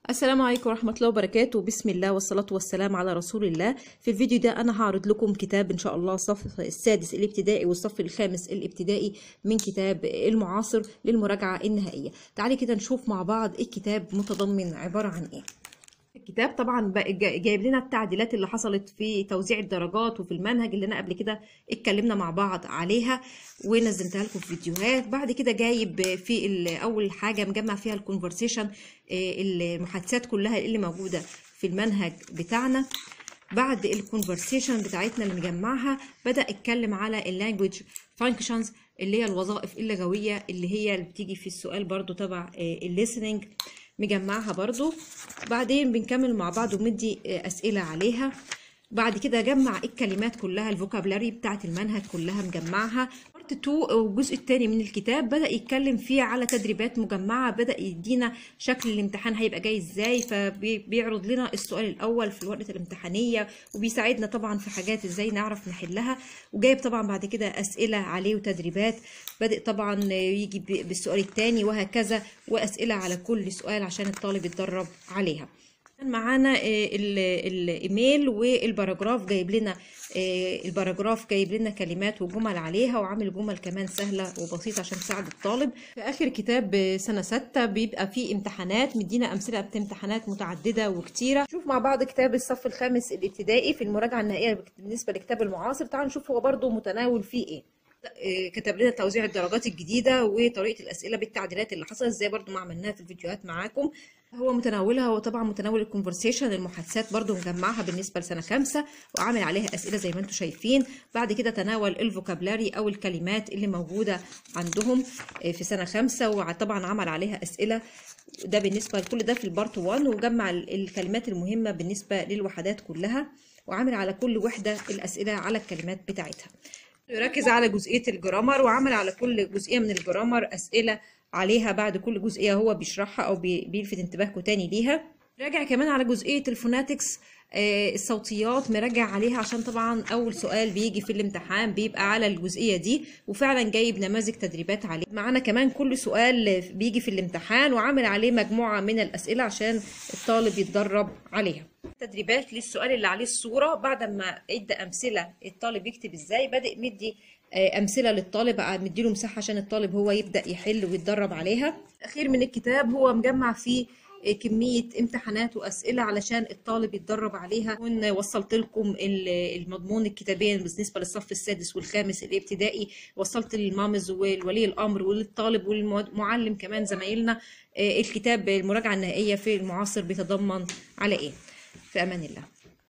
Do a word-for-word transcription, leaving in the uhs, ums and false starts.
السلام عليكم ورحمة الله وبركاته. بسم الله والصلاة والسلام على رسول الله. في الفيديو ده أنا هعرض لكم كتاب إن شاء الله الصف السادس الابتدائي والصف الخامس الابتدائي من كتاب المعاصر للمراجعة النهائية. تعالي كده نشوف مع بعض الكتاب متضمن عبارة عن إيه. الكتاب طبعا جايب لنا التعديلات اللي حصلت في توزيع الدرجات وفي المنهج اللي انا قبل كده اتكلمنا مع بعض عليها ونزلتها لكم في فيديوهات. بعد كده جايب في اول حاجه مجمع فيها الكونفرسيشن، المحادثات كلها اللي موجوده في المنهج بتاعنا. بعد الكونفرسيشن بتاعتنا اللي مجمعها بدا اتكلم على اللانجويج فانكشنز اللي هي الوظائف اللغويه اللي هي اللي بتيجي في السؤال برضو تبع الليسننج، مجمعها برضو. بعدين بنكمل مع بعض ومدي أسئلة عليها. بعد كده جمع الكلمات كلها، الفوكابلاري بتاعت المنهج كلها مجمعها. بارت اتنين والجزء الثاني من الكتاب بدأ يتكلم فيه على تدريبات مجمعة، بدأ يدينا شكل الامتحان هيبقى جاي ازاي، فبيعرض لنا السؤال الأول في الورقة الامتحانية وبيساعدنا طبعا في حاجات ازاي نعرف نحلها. وجايب طبعا بعد كده أسئلة عليه وتدريبات، بدأ طبعا يجي بالسؤال الثاني وهكذا، وأسئلة على كل سؤال عشان الطالب يتدرب عليها. معانا الايميل والباراجراف، جايب لنا الباراجراف جايب لنا كلمات وجمل عليها، وعامل جمل كمان سهله وبسيطه عشان تساعد الطالب. في اخر كتاب سنه ستة بيبقى فيه امتحانات، مدينا امثله امتحانات متعدده وكتيره. نشوف مع بعض كتاب الصف الخامس الابتدائي في المراجعه النهائيه بالنسبه لكتاب المعاصر. تعالوا نشوف هو برضو متناول فيه ايه. كتب لنا توزيع الدرجات الجديده وطريقه الاسئله بالتعديلات اللي حصلت زي برضو ما عملناها في الفيديوهات معاكم. هو متناولها، هو طبعا متناول الكونفرسيشن، المحادثات برضو مجمعها بالنسبه لسنه خمسة وعامل عليها اسئله زي ما انتم شايفين. بعد كده تناول الفوكابلاري او الكلمات اللي موجوده عندهم في سنه خمسة وطبعا عمل عليها اسئله. ده بالنسبه لكل ده في البارت واحد، وجمع الكلمات المهمه بالنسبه للوحدات كلها وعامل على كل وحده الاسئله على الكلمات بتاعتها. يركز على جزئيه الجرامر وعمل على كل جزئيه من الجرامر اسئله عليها بعد كل جزئيه هو بيشرحها او بيلفت انتباهكم تاني ليها. راجع كمان على جزئيه الفوناتكس، آه الصوتيات مراجع عليها عشان طبعا اول سؤال بيجي في الامتحان بيبقى على الجزئيه دي، وفعلا جايب نماذج تدريبات عليه. معانا كمان كل سؤال بيجي في الامتحان وعامل عليه مجموعه من الاسئله عشان الطالب يتدرب عليها. تدريبات للسؤال اللي عليه الصوره، بعد ما ادى امثله الطالب يكتب ازاي، بادئ مدي امثله للطالب، مديله مساحه عشان الطالب هو يبدا يحل ويتدرب عليها. الاخير من الكتاب هو مجمع فيه كميه امتحانات واسئله علشان الطالب يتدرب عليها. وصلت لكم المضمون الكتابي بالنسبه للصف السادس والخامس الابتدائي، وصلت للمامز والولي الامر وللطالب والمعلم كمان زمايلنا الكتاب المراجعه النهائيه في المعاصر بيتضمن على ايه. في امان الله.